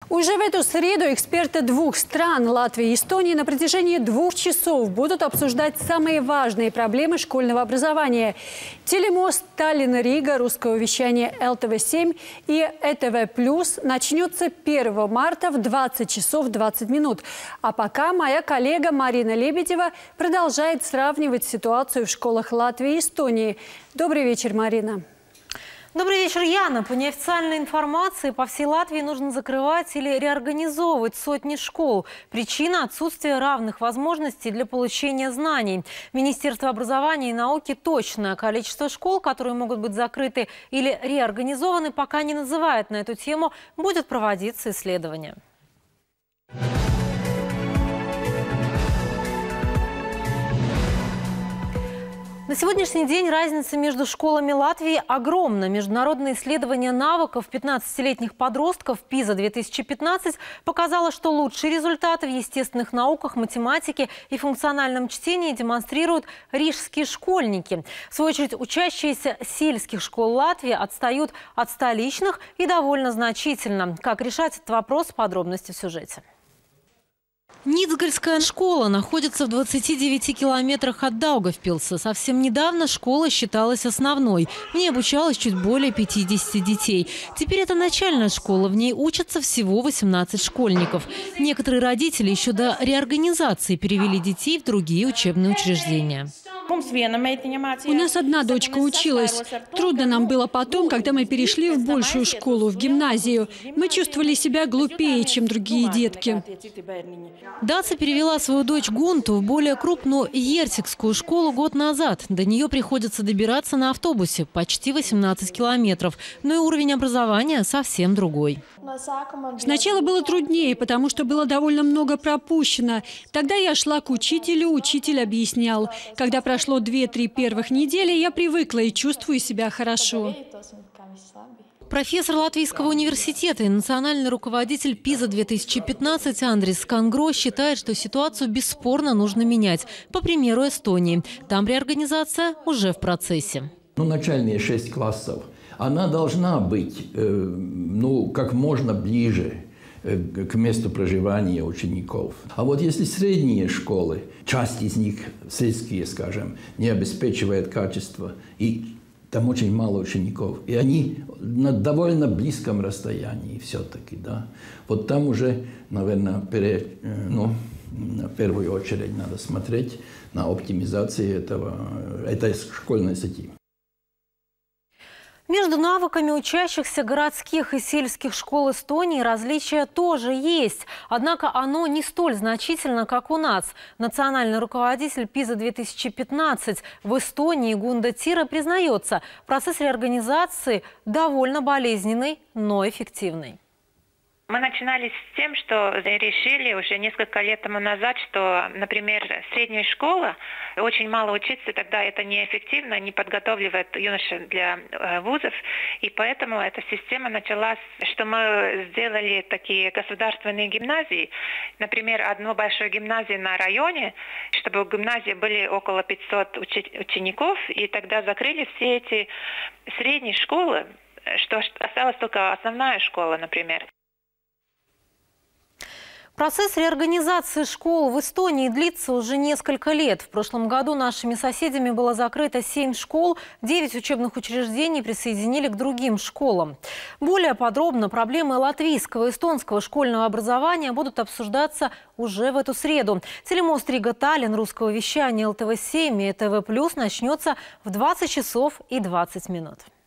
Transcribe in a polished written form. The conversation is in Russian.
Уже в эту среду эксперты двух стран, Латвии и Эстонии, на протяжении 2 часов будут обсуждать самые важные проблемы школьного образования. Телемост Таллин-Рига русского вещания ЛТВ-7 и ЭТВ+ начнется 1 марта в 20 часов 20 минут. А пока моя коллега Марина Лебедева продолжает сравнивать ситуацию в школах Латвии и Эстонии. Добрый вечер, Марина. Добрый вечер, Яна. По неофициальной информации, по всей Латвии нужно закрывать или реорганизовывать сотни школ. Причина – отсутствие равных возможностей для получения знаний. Министерство образования и науки точное количество школ, которые могут быть закрыты или реорганизованы, пока не называет. На эту тему будет проводиться исследование. На сегодняшний день разница между школами Латвии огромна. Международное исследование навыков 15-летних подростков PISA-2015 показало, что лучшие результаты в естественных науках, математике и функциональном чтении демонстрируют рижские школьники. В свою очередь, учащиеся сельских школ Латвии отстают от столичных и довольно значительно. Как решать этот вопрос? Подробности в сюжете. Ницгальская школа находится в 29 километрах от Даугавпилса. Совсем недавно школа считалась основной. В ней обучалось чуть более 50 детей. Теперь это начальная школа. В ней учатся всего 18 школьников. Некоторые родители еще до реорганизации перевели детей в другие учебные учреждения. У нас одна дочка училась. Трудно нам было потом, когда мы перешли в большую школу, в гимназию. Мы чувствовали себя глупее, чем другие детки. Даца перевела свою дочь Гунту в более крупную Ерсикскую школу год назад. До нее приходится добираться на автобусе почти 18 километров. Но и уровень образования совсем другой. Сначала было труднее, потому что было довольно много пропущено. Тогда я шла к учителю, учитель объяснял. Когда прошло 2-3 первых недели, я привыкла и чувствую себя хорошо. Профессор Латвийского университета и национальный руководитель PISA-2015 Андрис Скангро считает, что ситуацию бесспорно нужно менять. По примеру Эстонии. Там реорганизация уже в процессе. Начальные 6 классов, она должна быть как можно ближе к месту проживания учеников. А вот если средние школы, часть из них, сельские, скажем, не обеспечивает качество, и там очень мало учеников, и они на довольно близком расстоянии все-таки, да. Вот там уже, наверное, в первую очередь надо смотреть на оптимизацию этой школьной сети. Между навыками учащихся городских и сельских школ Эстонии различия тоже есть. Однако оно не столь значительно, как у нас. Национальный руководитель PISA-2015 в Эстонии Гунда Тира признается, процесс реорганизации довольно болезненный, но эффективный. Мы начинали с тем, что решили уже несколько лет тому назад, что, например, средняя школа, очень мало учиться, тогда это неэффективно, не подготавливает юношей для вузов. И поэтому эта система началась, что мы сделали такие государственные гимназии. Например, одну большую гимназию на районе, чтобы в гимназии были около 500 учеников, и тогда закрыли все эти средние школы, что осталась только основная школа, например. Процесс реорганизации школ в Эстонии длится уже несколько лет. В прошлом году нашими соседями было закрыто 7 школ, 9 учебных учреждений присоединили к другим школам. Более подробно проблемы латвийского и эстонского школьного образования будут обсуждаться уже в эту среду. Телемост Рига Таллин русского вещания ЛТВ-7 и ЭТВ+ начнется в 20 часов и 20 минут.